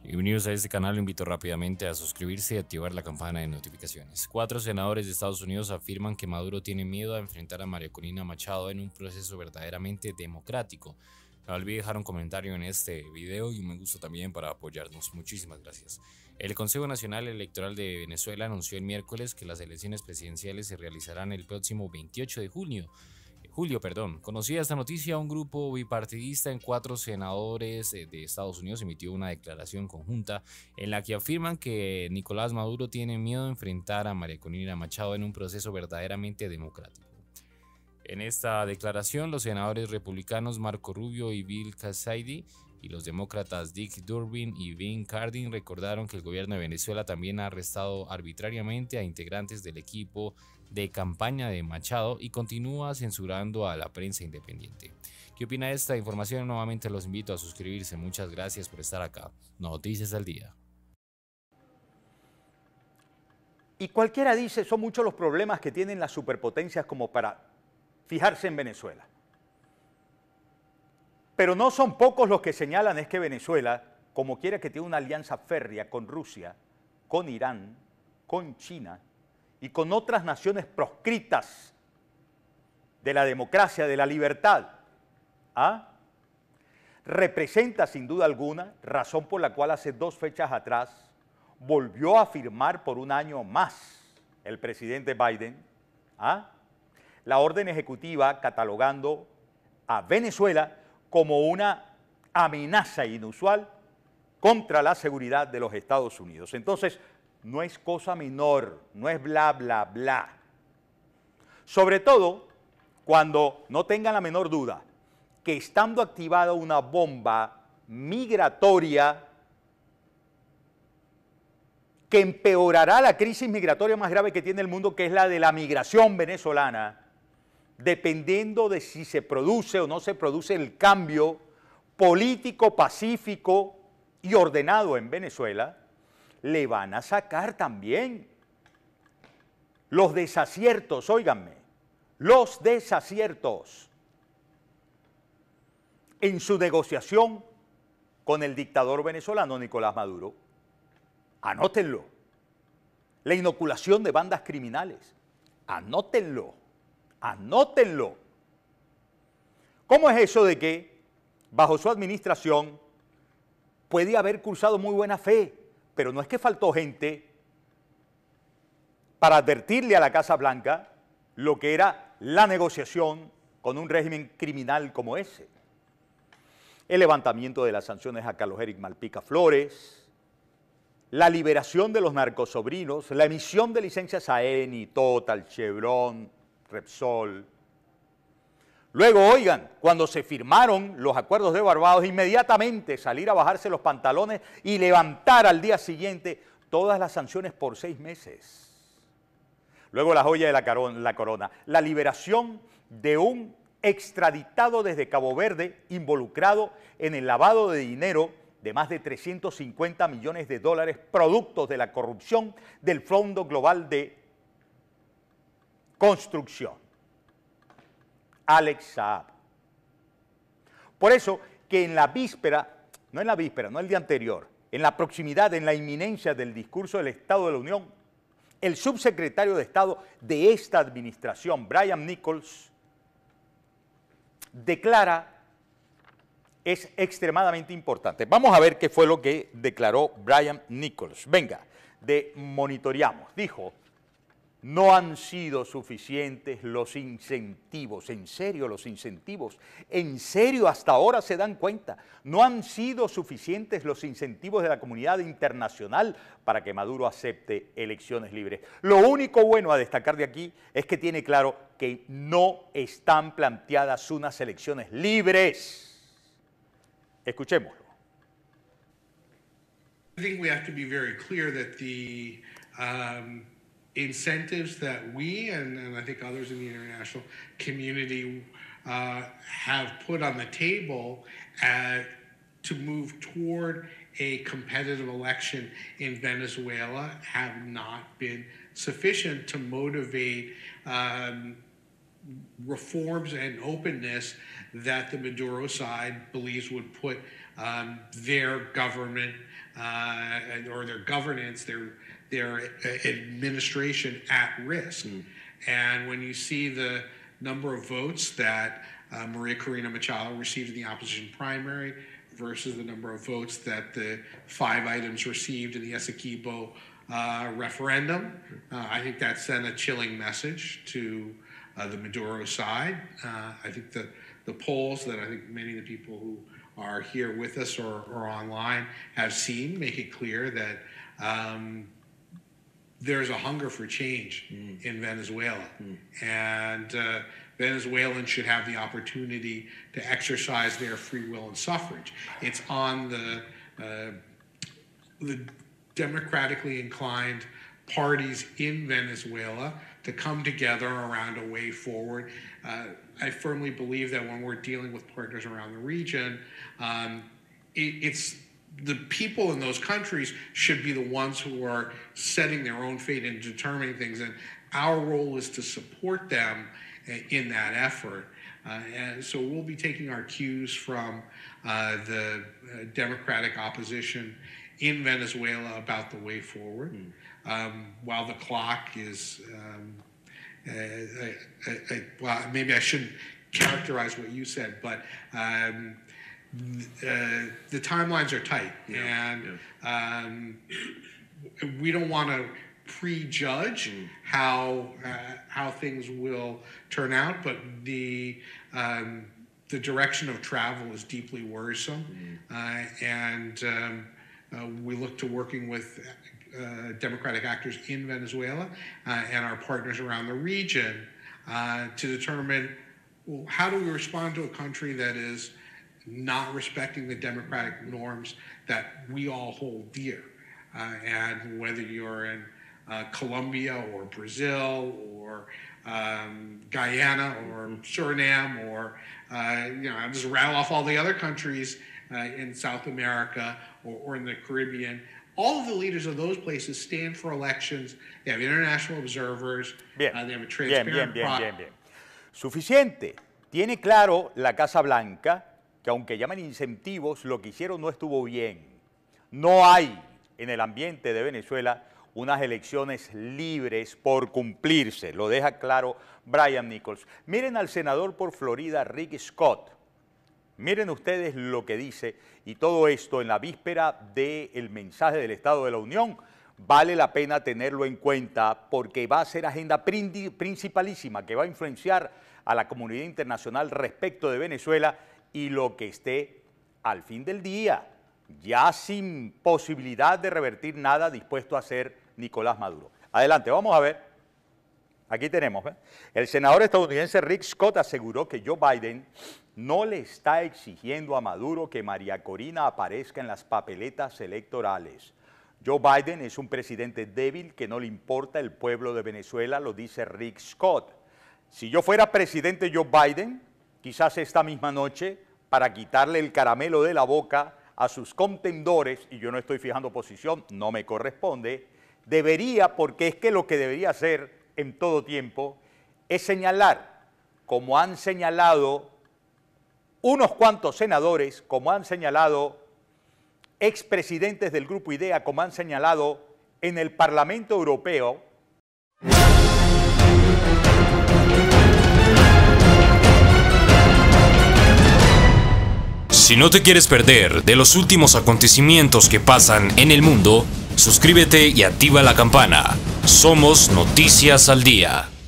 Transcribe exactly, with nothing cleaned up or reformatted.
Y bienvenidos a este canal, lo invito rápidamente a suscribirse y activar la campana de notificaciones. Cuatro senadores de Estados Unidos afirman que Maduro tiene miedo a enfrentar a María Corina Machado en un proceso verdaderamente democrático. No olviden dejar un comentario en este video y un me gusta también para apoyarnos. Muchísimas gracias. El Consejo Nacional Electoral de Venezuela anunció el miércoles que las elecciones presidenciales se realizarán el próximo veintiocho de junio. Julio, perdón. Conocida esta noticia, un grupo bipartidista en cuatro senadores de Estados Unidos emitió una declaración conjunta en la que afirman que Nicolás Maduro tiene miedo de enfrentar a María Corina Machado en un proceso verdaderamente democrático. En esta declaración, los senadores republicanos Marco Rubio y Bill Cassidy y los demócratas Dick Durbin y Ben Cardin recordaron que el gobierno de Venezuela también ha arrestado arbitrariamente a integrantes del equipo de campaña de Machado y continúa censurando a la prensa independiente. ¿Qué opina de esta información? Nuevamente los invito a suscribirse. Muchas gracias por estar acá. Noticias al día. Y cualquiera dice, son muchos los problemas que tienen las superpotencias como para fijarse en Venezuela. Pero no son pocos los que señalan es que Venezuela, como quiera que tiene una alianza férrea con Rusia, con Irán, con China y con otras naciones proscritas de la democracia, de la libertad, ¿ah? representa sin duda alguna razón por la cual hace dos fechas atrás volvió a firmar por un año más el presidente Biden ¿ah? la orden ejecutiva catalogando a Venezuela como una amenaza inusual contra la seguridad de los Estados Unidos. Entonces, no es cosa menor, no es bla, bla, bla. Sobre todo cuando no tengan la menor duda que estando activada una bomba migratoria que empeorará la crisis migratoria más grave que tiene el mundo, que es la de la migración venezolana, dependiendo de si se produce o no se produce el cambio político, pacífico y ordenado en Venezuela, le van a sacar también los desaciertos, óiganme, los desaciertos en su negociación con el dictador venezolano Nicolás Maduro. Anótenlo. La inoculación de bandas criminales. Anótenlo. Anótenlo. ¿Cómo es eso de que bajo su administración puede haber cursado muy buena fe, pero no es que faltó gente para advertirle a la Casa Blanca lo que era la negociación con un régimen criminal como ese? El levantamiento de las sanciones a Carlos Eric Malpica Flores, la liberación de los narcosobrinos, la emisión de licencias a Eni, Total, Chevron, Repsol. Luego, oigan, cuando se firmaron los acuerdos de Barbados, inmediatamente salir a bajarse los pantalones y levantar al día siguiente todas las sanciones por seis meses. Luego la joya de la, la corona, la liberación de un extraditado desde Cabo Verde involucrado en el lavado de dinero de más de trescientos cincuenta millones de dólares productos de la corrupción del Fondo Global de Construcción, Alex Saab. Por eso que en la víspera, no en la víspera, no el día anterior, en la proximidad, en la inminencia del discurso del Estado de la Unión, el subsecretario de Estado de esta administración, Brian Nichols, declara, es extremadamente importante. Vamos a ver qué fue lo que declaró Brian Nichols. Venga, de monitoreamos. Dijo, no han sido suficientes los incentivos, en serio los incentivos, en serio hasta ahora se dan cuenta, no han sido suficientes los incentivos de la comunidad internacional para que Maduro acepte elecciones libres. Lo único bueno a destacar de aquí es que tiene claro que no están planteadas unas elecciones libres. Escuchémoslo. I think we have to be very clear that the um, incentives that we and, and I think others in the international community uh, have put on the table uh, to move toward a competitive election in Venezuela have not been sufficient to motivate um, reforms and openness that the Maduro side believes would put um, their government uh, or their governance, their their administration at risk. Mm. And when you see the number of votes that uh, Maria Corina Machado received in the opposition primary versus the number of votes that the five items received in the Essequibo uh, referendum, uh, I think that sent a chilling message to uh, the Maduro side. Uh, I think the, the polls that I think many of the people who are here with us or, or online have seen make it clear that um, there's a hunger for change mm. in Venezuela. Mm. And uh, Venezuelans should have the opportunity to exercise their free will and suffrage. It's on the, uh, the democratically inclined parties in Venezuela to come together around a way forward. Uh, I firmly believe that when we're dealing with partners around the region, um, it, it's the people in those countries should be the ones who are setting their own fate and determining things, and our role is to support them in that effort. Uh, and so we'll be taking our cues from uh, the uh, democratic opposition in Venezuela about the way forward. Mm. Um, while the clock is, um, uh, I, I, I, well, maybe I shouldn't characterize what you said, but um, uh, the timelines are tight, yeah, and yeah. Um, we don't want to prejudge mm. how uh, how things will turn out, but the um, the direction of travel is deeply worrisome, mm. uh, and um, uh, we look to working with uh, democratic actors in Venezuela uh, and our partners around the region uh, to determine, well, how do we respond to a country that is not respecting the democratic norms that we all hold dear, uh, and whether you're in Uh, Colombia or Brazil or um, Guyana or Suriname or, uh, you know, I'll just rattle off all the other countries uh, in South America or, or in the Caribbean. All of the leaders of those places stand for elections. They have international observers. Bien, uh, they have a bien, transparent bien, bien, bien, bien. Suficiente. Tiene claro la Casa Blanca que aunque llaman incentivos, lo que hicieron no estuvo bien. No hay en el ambiente de Venezuela unas elecciones libres por cumplirse, lo deja claro Brian Nichols. Miren al senador por Florida, Rick Scott. Miren ustedes lo que dice, y todo esto en la víspera del mensaje del Estado de la Unión. Vale la pena tenerlo en cuenta porque va a ser agenda principalísima que va a influenciar a la comunidad internacional respecto de Venezuela y lo que esté al fin del día, ya sin posibilidad de revertir nada, dispuesto a hacer Nicolás Maduro. Adelante, vamos a ver. Aquí tenemos. ¿eh? El senador estadounidense Rick Scott aseguró que Joe Biden no le está exigiendo a Maduro que María Corina aparezca en las papeletas electorales. Joe Biden es un presidente débil que no le importa el pueblo de Venezuela, lo dice Rick Scott. Si yo fuera presidente Joe Biden, quizás esta misma noche, para quitarle el caramelo de la boca a sus contendores, y yo no estoy fijando posición, no me corresponde, debería, porque es que lo que debería hacer en todo tiempo es señalar, como han señalado unos cuantos senadores, como han señalado expresidentes del Grupo IDEA, como han señalado en el Parlamento Europeo. Si no te quieres perder de los últimos acontecimientos que pasan en el mundo, suscríbete y activa la campana. Somos Noticias al Día.